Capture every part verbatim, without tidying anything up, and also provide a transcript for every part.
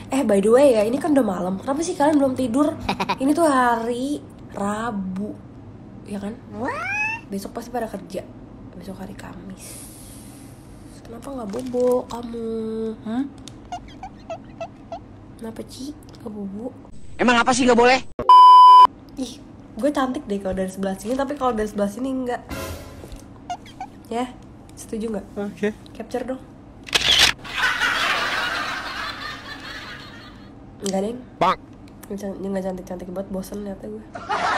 Eh by the way ya, ini kan udah malam. Kenapa sih kalian belum tidur? Ini tuh hari Rabu, ya kan? Besok pasti pada kerja. Besok hari Kamis. Kenapa nggak bobo kamu? Hmm? Kenapa Ci? Gak bobo? Emang apa sih nggak boleh? Ih, gue cantik deh kalau dari sebelah sini, tapi kalau dari sebelah sini enggak. Ya, setuju nggak? Oke. Okay. Capture dong. Enggak deh. Bang. Nggak cantik-cantik banget, bosen liatnya gue.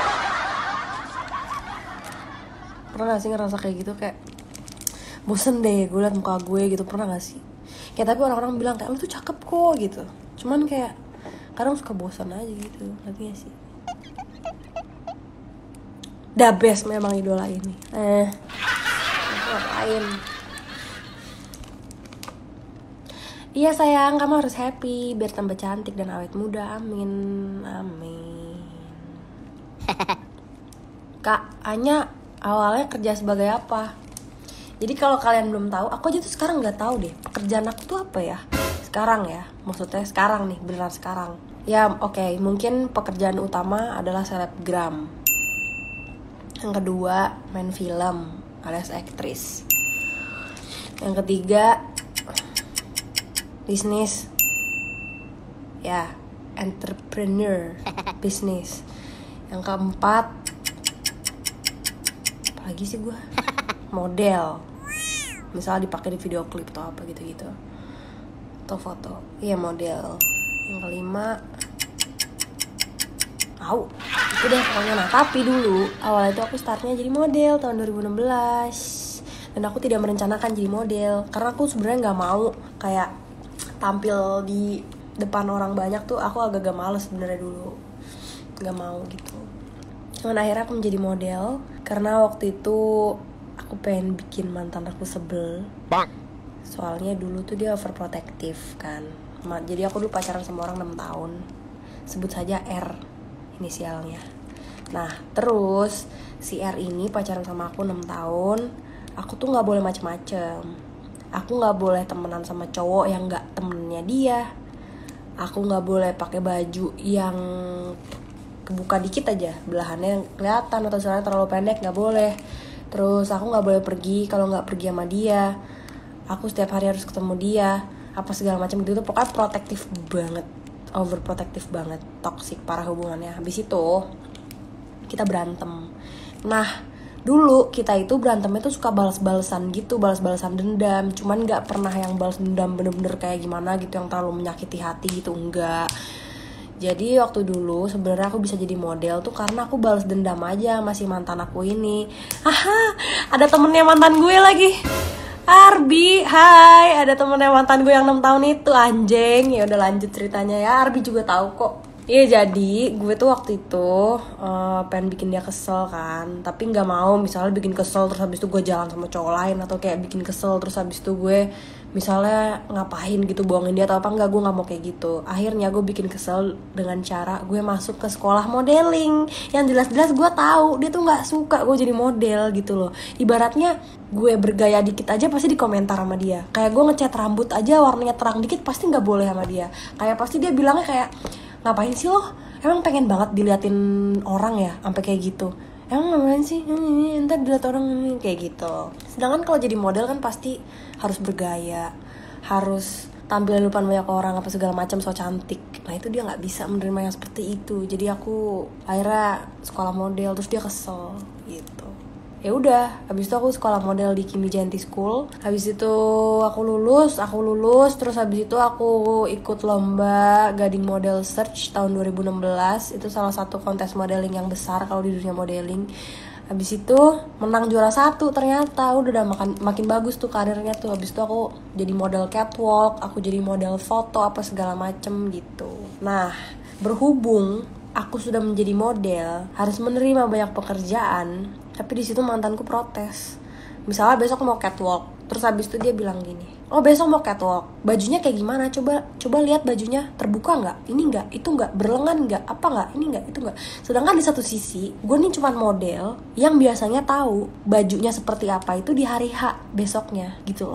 Pernah gak sih ngerasa kayak gitu, kayak bosen deh gue liat muka gue gitu, pernah gak sih? Kayak tapi orang-orang bilang kayak lu tuh cakep kok gitu, cuman kayak kadang suka bosan aja gitu, ngerti gak sih? The best memang idola ini. Eh, ngapain? Iya sayang, kamu harus happy biar tambah cantik dan awet muda, amin, amin. Kak Anya awalnya kerja sebagai apa? Jadi kalau kalian belum tahu, aku aja tuh sekarang nggak tahu deh pekerjaan aku tuh apa ya. Sekarang ya, maksudnya sekarang nih, beneran sekarang. Ya oke, okay, mungkin pekerjaan utama adalah selebgram. Yang kedua, main film alias aktris. Yang ketiga, bisnis. Ya, entrepreneur, bisnis. Yang keempat, apa lagi sih gue? Model. Misalnya dipakai di video klip atau apa gitu-gitu. Atau foto. Iya, model. Yang kelima, tahu. Itu deh pokoknya. Nah, tapi dulu awalnya itu aku startnya jadi model tahun dua ribu enam belas. Dan aku tidak merencanakan jadi model karena aku sebenarnya nggak mau kayak tampil di depan orang banyak tuh. Aku agak-agak males sebenarnya dulu, nggak mau gitu. Cuman akhirnya aku menjadi model karena waktu itu aku pengen bikin mantan aku sebel. Soalnya dulu tuh dia overprotective kan. Jadi aku dulu pacaran sama orang enam tahun. Sebut saja R inisialnya. Nah terus si R ini pacaran sama aku enam tahun. Aku tuh gak boleh macem-macem. Aku gak boleh temenan sama cowok yang gak temennya dia. Aku gak boleh pakai baju yang kebuka dikit aja, belahannya kelihatan atau celana terlalu pendek, gak boleh. Terus aku gak boleh pergi kalau gak pergi sama dia. Aku setiap hari harus ketemu dia, apa segala macam gitu. Pokoknya protektif banget, overprotective banget, toxic parah hubungannya. Habis itu kita berantem. Nah dulu kita itu berantemnya tuh suka balas-balesan gitu, balas-balesan dendam. Cuman gak pernah yang balas dendam bener-bener kayak gimana gitu, yang terlalu menyakiti hati gitu, enggak. Jadi waktu dulu sebenarnya aku bisa jadi model tuh karena aku balas dendam aja masih mantan aku ini. Aha, ada temennya mantan gue lagi, Arbi. Hai, ada temennya mantan gue yang enam tahun itu, anjing. Ya udah lanjut ceritanya ya, Arbi juga tahu kok. Iya, jadi gue tuh waktu itu uh, pengen bikin dia kesel kan, tapi nggak mau misalnya bikin kesel terus habis itu gue jalan sama cowok lain, atau kayak bikin kesel terus habis itu gue misalnya ngapain gitu, bohongin dia atau apa. Enggak, gue nggak mau kayak gitu. Akhirnya gue bikin kesel dengan cara gue masuk ke sekolah modeling yang jelas-jelas gue tahu dia tuh nggak suka gue jadi model gitu loh. Ibaratnya gue bergaya dikit aja pasti dikomentar sama dia. Kayak gue ngecat rambut aja warnanya terang dikit pasti nggak boleh sama dia. Kayak pasti dia bilangnya kayak, ngapain sih lo? Emang pengen banget diliatin orang ya sampai kayak gitu? Emang ngapain sih? Hmm, ntar dilihat orang hmm, kayak gitu. Sedangkan kalau jadi model kan pasti harus bergaya, harus tampil di depan banyak orang apa segala macam, so cantik. Nah itu dia nggak bisa menerima yang seperti itu. Jadi aku akhirnya sekolah model, terus dia kesel gitu. Ya udah, habis itu aku sekolah model di Kimi Janti School. Habis itu aku lulus, aku lulus, terus habis itu aku ikut lomba Gading Model Search tahun dua ribu enam belas. Itu salah satu kontes modeling yang besar kalau di dunia modeling. Habis itu menang juara satu ternyata. Udah udah makin makin bagus tuh karirnya tuh. Habis itu aku jadi model catwalk, aku jadi model foto apa segala macem gitu. Nah, berhubung aku sudah menjadi model, harus menerima banyak pekerjaan, tapi di situ mantanku protes. Misalnya besok mau catwalk, terus habis itu dia bilang gini, oh besok mau catwalk, bajunya kayak gimana? Coba coba lihat bajunya, terbuka nggak? Ini nggak, itu nggak, berlengan nggak, apa nggak, ini nggak, itu nggak. Sedangkan di satu sisi, gue nih cuma model yang biasanya tahu bajunya seperti apa itu di hari H besoknya gitu loh.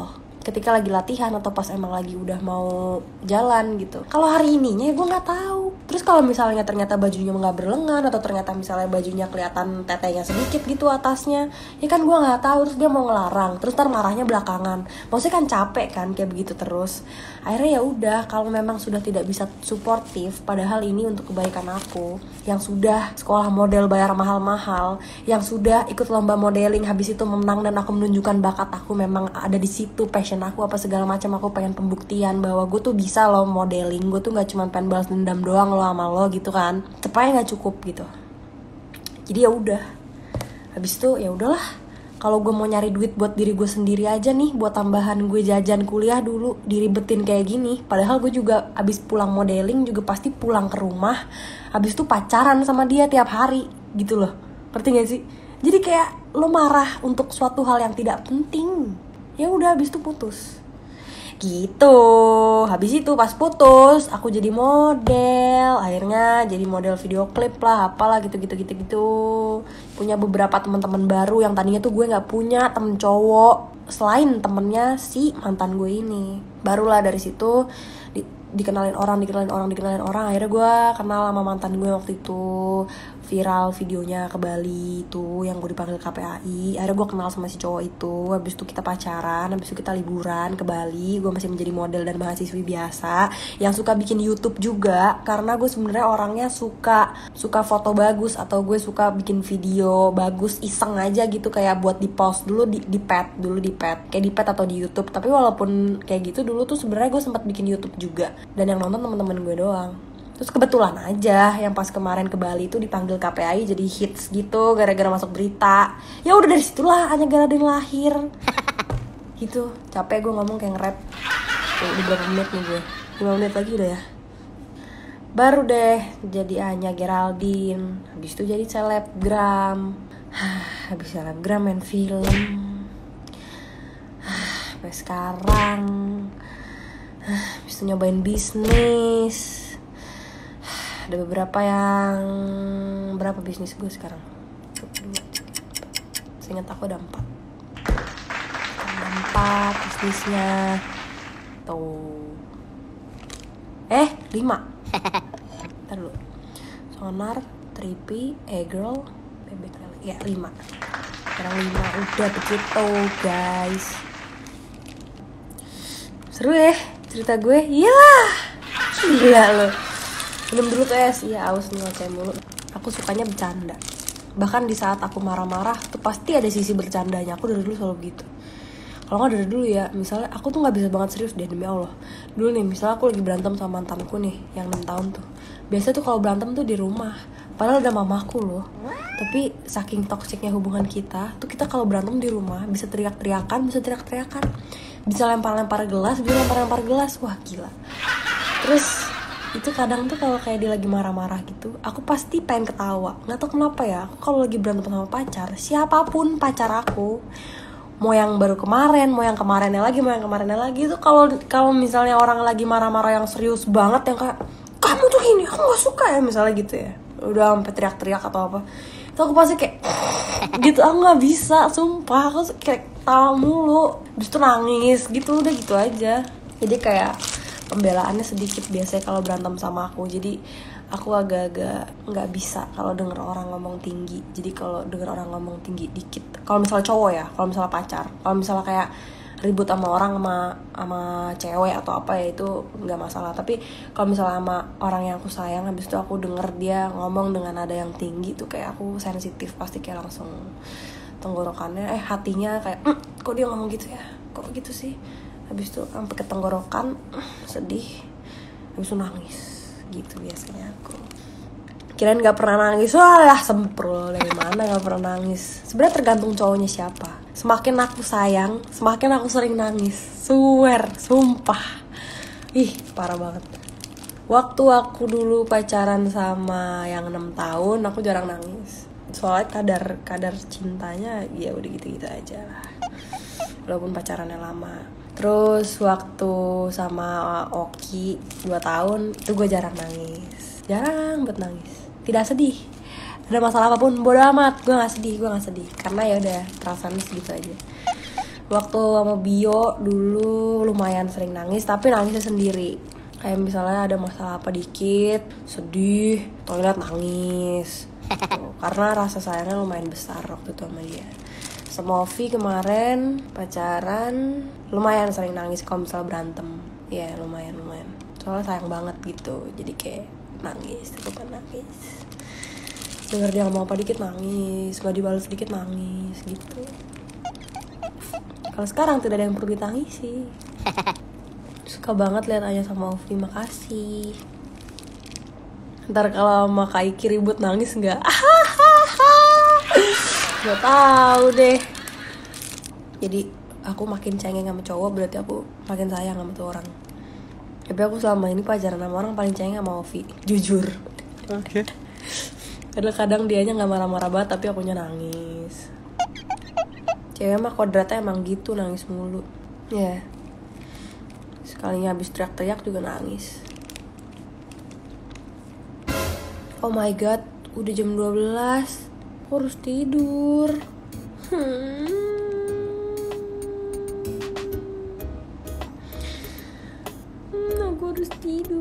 ketika lagi latihan atau pas emang lagi udah mau jalan gitu. Kalau hari ininya ya gue nggak tahu. Terus kalau misalnya ternyata bajunya nggak berlengan atau ternyata misalnya bajunya kelihatan tetenya sedikit gitu atasnya, ya kan gue nggak tahu. Terus dia mau ngelarang, terus ntar marahnya belakangan. Maksudnya kan capek kan kayak begitu terus. Akhirnya ya udah, kalau memang sudah tidak bisa suportif, padahal ini untuk kebaikan aku yang sudah sekolah model bayar mahal-mahal, yang sudah ikut lomba modeling habis itu menang dan aku menunjukkan bakat aku memang ada di situ, passion aku apa segala macam, aku pengen pembuktian bahwa gue tuh bisa loh modeling, gue tuh nggak cuma pengen balas dendam doang lo sama lo gitu kan, cepatnya nggak cukup gitu. Jadi ya udah, habis itu ya udahlah, kalau gue mau nyari duit buat diri gue sendiri aja nih, buat tambahan gue jajan kuliah dulu, diribetin kayak gini. Padahal gue juga abis pulang modeling juga pasti pulang ke rumah, habis itu pacaran sama dia tiap hari gitu loh, ngerti gak sih? Jadi kayak lo marah untuk suatu hal yang tidak penting, ya udah habis itu putus gitu. Habis itu pas putus aku jadi model, akhirnya jadi model video klip lah, apalah gitu gitu gitu gitu. Punya beberapa teman-teman baru yang tadinya tuh gue nggak punya temen cowok selain temennya si mantan gue ini. Barulah dari situ di, dikenalin orang dikenalin orang dikenalin orang akhirnya gue kenal sama mantan gue waktu itu. Viral videonya ke Bali itu yang gue dipanggil K P A I. Akhirnya gue kenal sama si cowok itu. Habis itu kita pacaran, habis itu kita liburan ke Bali. Gue masih menjadi model dan mahasiswi biasa yang suka bikin YouTube juga, karena gue sebenarnya orangnya suka suka foto bagus atau gue suka bikin video bagus iseng aja gitu, kayak buat di post dulu di di pet dulu di pet kayak di pet atau di YouTube. Tapi walaupun kayak gitu dulu tuh sebenarnya gue sempat bikin YouTube juga dan yang nonton teman-teman gue doang. Terus kebetulan aja yang pas kemarin ke Bali itu dipanggil K P A I jadi hits gitu gara-gara masuk berita. Ya udah dari situlah hanya gara ada yang lahir. Gitu, capek gue ngomong kayak nge-rap. Tuh, udah berapa menit nih gue? lima menit lagi udah ya. Baru deh jadi Anya Geraldine. Habis itu jadi selebgram. Habis selebgram main film. Sampai sekarang. Habis itu nyobain bisnis. Ada beberapa yang berapa bisnis gue sekarang? Seingat aku ada empat. Ada empat bisnisnya. Tuh. Eh, lima. Ntar dulu. Sonar, Tripi, E-Girl, Bebek Lele. Ya, lima. Sekarang lima udah begitu, guys. Seru ya cerita gue. Iyalah. Gila lo. Minum dulu tuh es, iya aus nih ngoceh mulu. Aku sukanya bercanda. Bahkan di saat aku marah-marah tuh pasti ada sisi bercandanya. Aku dari dulu selalu gitu. Kalau nggak dari dulu ya, misalnya aku tuh nggak bisa banget serius deh demi Allah. Dulu nih, misalnya aku lagi berantem sama mantanku nih, yang enam tahun tuh. Biasanya tuh kalau berantem tuh di rumah. Padahal udah mamaku loh. Tapi saking toksiknya hubungan kita, tuh kita kalau berantem di rumah bisa teriak-teriakan, bisa teriak-teriakan, bisa lempar-lempar gelas, bisa lempar-lempar gelas. Wah gila. Terus itu kadang tuh kalau kayak dia lagi marah-marah gitu, aku pasti pengen ketawa. Nggak tahu kenapa ya, aku kalau lagi berantem sama pacar, siapapun pacar aku, mau yang baru kemarin, mau yang kemarinnya lagi, mau yang kemarinnya lagi, itu kalau kalau misalnya orang lagi marah-marah yang serius banget, yang kayak kamu tuh gini, aku nggak suka ya misalnya gitu ya, udah sampai teriak-teriak atau apa, itu aku pasti kayak gitu, aku nggak bisa, sumpah, aku kayak tawa mulu, habis itu nangis gitu, udah gitu aja. Jadi kayak pembelaannya sedikit biasanya kalau berantem sama aku. Jadi aku agak-agak nggak bisa kalau denger orang ngomong tinggi. Jadi kalau denger orang ngomong tinggi dikit, kalau misalnya cowok ya, kalau misalnya pacar, kalau misalnya kayak ribut sama orang, sama sama cewek atau apa ya, itu nggak masalah. Tapi kalau misalnya sama orang yang aku sayang, habis itu aku denger dia ngomong dengan nada yang tinggi tuh kayak aku sensitif, pasti kayak langsung tenggorokannya eh hatinya kayak hm, kok dia ngomong gitu ya, kok gitu sih. Habis itu sampai ke tenggorokan, sedih, habis itu nangis gitu biasanya aku. Kirain nggak pernah nangis, walah semprul, dari mana nggak pernah nangis. Sebenarnya tergantung cowoknya siapa. Semakin aku sayang, semakin aku sering nangis. Swear, sumpah. Ih, parah banget. Waktu aku dulu pacaran sama yang enam tahun, aku jarang nangis. Soalnya kadar kadar cintanya ya udah gitu-gitu aja lah. Walaupun pacarannya lama. Terus waktu sama Oki dua tahun itu gue jarang nangis. Jarang buat nangis. Tidak sedih. Ada masalah apapun bodo amat, gue gak sedih, gue gak sedih. Karena ya udah perasaan segitu aja. Waktu sama Bio dulu lumayan sering nangis, tapi nangisnya sendiri. Kayak misalnya ada masalah apa dikit, sedih, toilet nangis. Tuh, karena rasa sayangnya lumayan besar waktu itu sama dia. Sama Ovi kemarin pacaran lumayan sering nangis kalau misalnya berantem. Ya lumayan lumayan. Soalnya sayang banget gitu, jadi kayak nangis, ikutan nangis. Dengar dia ngomong apa dikit nangis, gak dibalas dikit nangis gitu. Kalau sekarang tidak ada yang perlu ditangisi. Suka banget lihat Anya sama Ovi, makasih. Ntar kalau sama Kak Iki ribut nangis nggak? Gak tahu deh. Jadi aku makin cengeng sama cowok, berarti aku makin sayang sama tuh orang. Tapi aku selama ini pacaran sama orang paling cengeng sama Ovi, jujur. Oke. Okay. Kadang-kadang dianya nggak marah-marah banget, tapi akunya nangis. Cewek mah kodratnya emang gitu, nangis mulu. Ya yeah. Sekalinya habis teriak-teriak juga nangis. Oh my god, udah jam dua belas. Aku harus tidur. Hmm. Hmm, aku harus tidur.